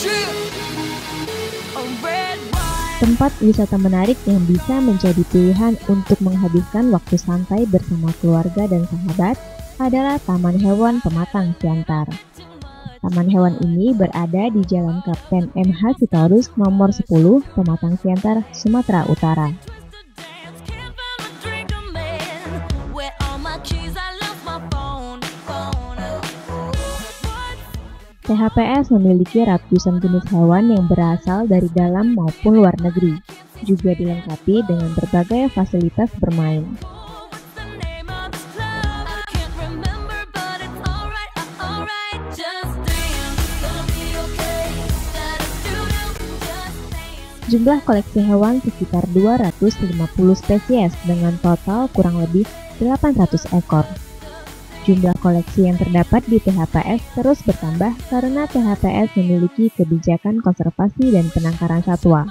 Tempat wisata menarik yang bisa menjadi pilihan untuk menghabiskan waktu santai bersama keluarga dan sahabat adalah Taman Hewan Pematang Siantar. Taman hewan ini berada di Jalan Kapten M.H. Sitorus nomor 10, Pematang Siantar, Sumatera Utara. THPS memiliki ratusan jenis hewan yang berasal dari dalam maupun luar negeri, juga dilengkapi dengan berbagai fasilitas bermain. Jumlah koleksi hewan sekitar 250 spesies dengan total kurang lebih 800 ekor. Jumlah koleksi yang terdapat di THPS terus bertambah karena THPS memiliki kebijakan konservasi dan penangkaran satwa.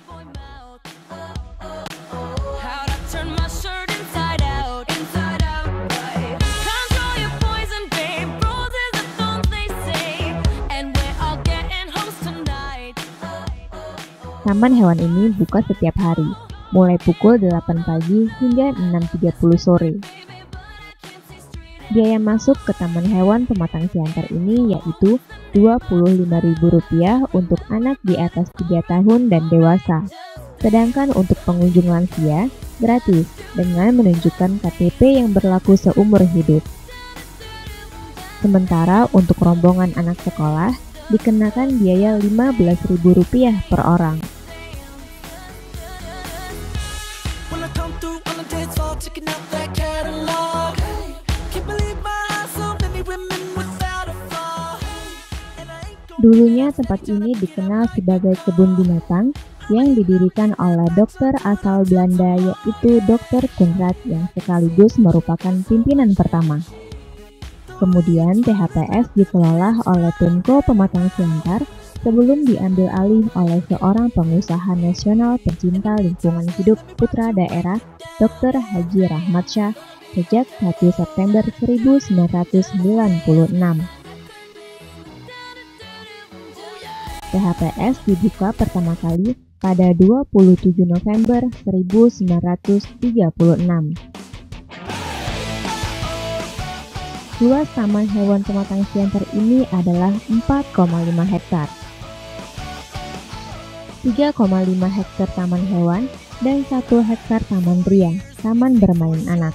Taman hewan ini buka setiap hari, mulai pukul 8 pagi hingga 6.30 sore. Biaya masuk ke Taman Hewan Pematang Siantar ini yaitu Rp25.000 untuk anak di atas 3 tahun dan dewasa. Sedangkan untuk pengunjung lansia, gratis dengan menunjukkan KTP yang berlaku seumur hidup. Sementara untuk rombongan anak sekolah, dikenakan biaya Rp15.000 per orang. Dulunya tempat ini dikenal sebagai kebun binatang yang didirikan oleh dokter asal Belanda yaitu Dr. Koenraad yang sekaligus merupakan pimpinan pertama. Kemudian THPS dikelola oleh Pemko Pematang Siantar sebelum diambil alih oleh seorang pengusaha nasional pencinta lingkungan hidup putra daerah Dr. Haji Rahmat Shah sejak 1 September 1996. THPS dibuka pertama kali pada 27 November 1936. Luas Taman Hewan Pematang Siantar ini adalah 4,5 hektar. 3,5 hektar taman hewan dan 1 hektar taman ria, taman bermain anak.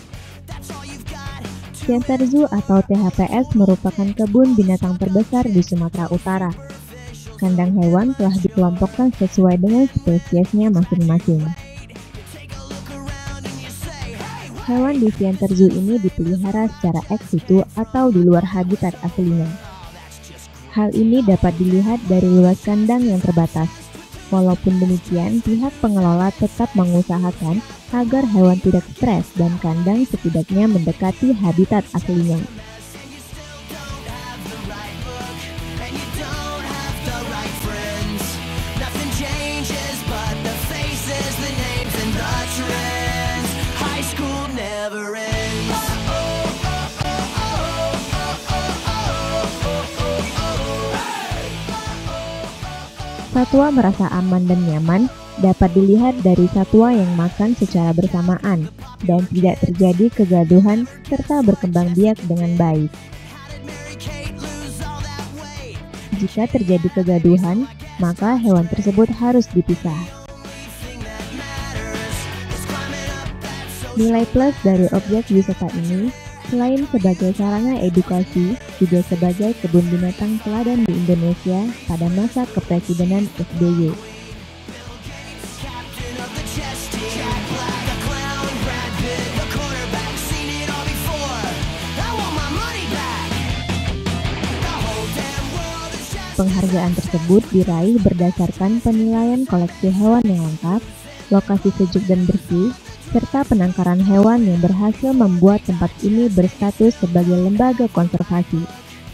Siantar Zoo atau THPS merupakan kebun binatang terbesar di Sumatera Utara. Kandang hewan telah dikelompokkan sesuai dengan spesiesnya masing-masing. Hewan di Siantar Zoo ini dipelihara secara ex situ atau di luar habitat aslinya. Hal ini dapat dilihat dari luas kandang yang terbatas. Walaupun demikian, pihak pengelola tetap mengusahakan agar hewan tidak stres dan kandang setidaknya mendekati habitat aslinya. Satwa merasa aman dan nyaman dapat dilihat dari satwa yang makan secara bersamaan dan tidak terjadi kegaduhan serta berkembang biak dengan baik. Jika terjadi kegaduhan, maka hewan tersebut harus dipisah. Nilai plus dari objek wisata ini, selain sebagai sarana edukasi, juga sebagai kebun binatang teladan di Indonesia pada masa kepresidenan SBY. Penghargaan tersebut diraih berdasarkan penilaian koleksi hewan yang lengkap, lokasi sejuk dan bersih, serta penangkaran hewan yang berhasil membuat tempat ini berstatus sebagai lembaga konservasi.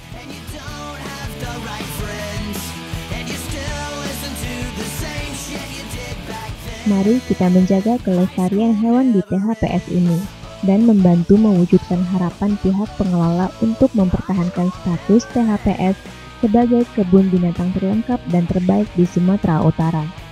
Mari kita menjaga kelestarian hewan di THPS ini dan membantu mewujudkan harapan pihak pengelola untuk mempertahankan status THPS sebagai kebun binatang terlengkap dan terbaik di Sumatera Utara.